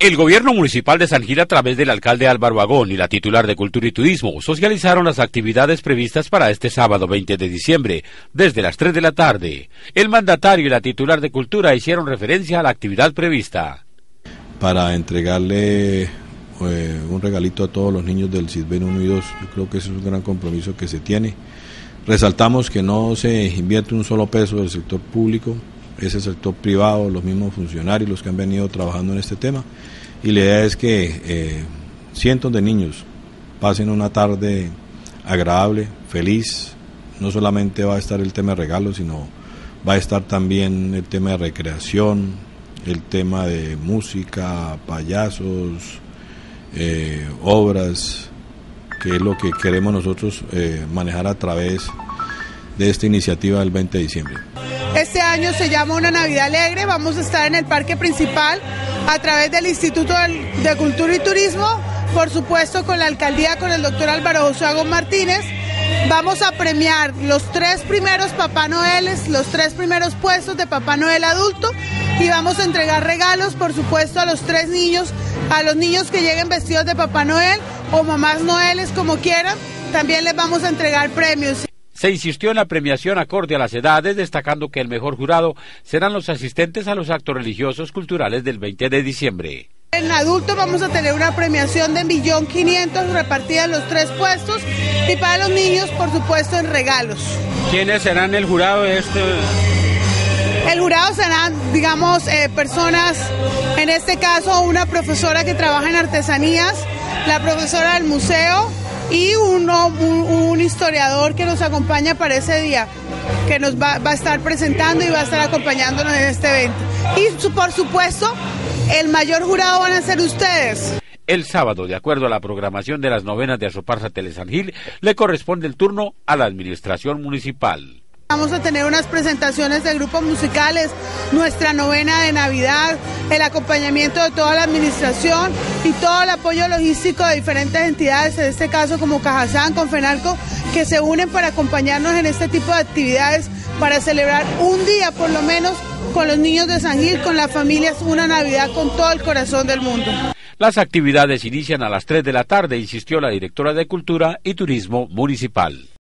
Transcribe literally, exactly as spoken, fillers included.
El gobierno municipal de San Gil, a través del alcalde Álvaro Agón y la titular de Cultura y Turismo, socializaron las actividades previstas para este sábado veinte de diciembre, desde las tres de la tarde. El mandatario y la titular de Cultura hicieron referencia a la actividad prevista. Para entregarle eh, un regalito a todos los niños del CISBEN uno y dos, yo creo que ese es un gran compromiso que se tiene. Resaltamos que no se invierte un solo peso del sector público, es el sector privado, los mismos funcionarios los que han venido trabajando en este tema, y la idea es que eh, cientos de niños pasen una tarde agradable, feliz. No solamente va a estar el tema de regalos, sino va a estar también el tema de recreación, el tema de música, payasos, eh, obras, que es lo que queremos nosotros eh, manejar a través de esta iniciativa del veinte de diciembre. Este año se llama Una Navidad Alegre. Vamos a estar en el parque principal a través del Instituto de Cultura y Turismo, por supuesto con la alcaldía, con el doctor Álvaro José Agón Martínez. Vamos a premiar los tres primeros Papá Noeles, los tres primeros puestos de Papá Noel adulto, y vamos a entregar regalos, por supuesto, a los tres niños, a los niños que lleguen vestidos de Papá Noel o mamás Noeles, como quieran. También les vamos a entregar premios. Se insistió en la premiación acorde a las edades, destacando que el mejor jurado serán los asistentes a los actos religiosos culturales del veinte de diciembre. En adultos vamos a tener una premiación de un millón quinientos mil repartida en los tres puestos, y para los niños, por supuesto, en regalos. ¿Quiénes serán el jurado de este? El jurado serán, digamos, eh, personas, en este caso una profesora que trabaja en artesanías, la profesora del museo, y uno, un, un historiador que nos acompaña para ese día, que nos va, va a estar presentando y va a estar acompañándonos en este evento. Y su, por supuesto, el mayor jurado van a ser ustedes. El sábado, de acuerdo a la programación de las novenas de Asoparsa Tele San Gil, le corresponde el turno a la administración municipal. Vamos a tener unas presentaciones de grupos musicales, nuestra novena de Navidad, el acompañamiento de toda la administración y todo el apoyo logístico de diferentes entidades, en este caso como Cajazán, Confenalco, que se unen para acompañarnos en este tipo de actividades, para celebrar un día por lo menos con los niños de San Gil, con las familias, una Navidad con todo el corazón del mundo. Las actividades inician a las tres de la tarde, insistió la directora de Cultura y Turismo Municipal.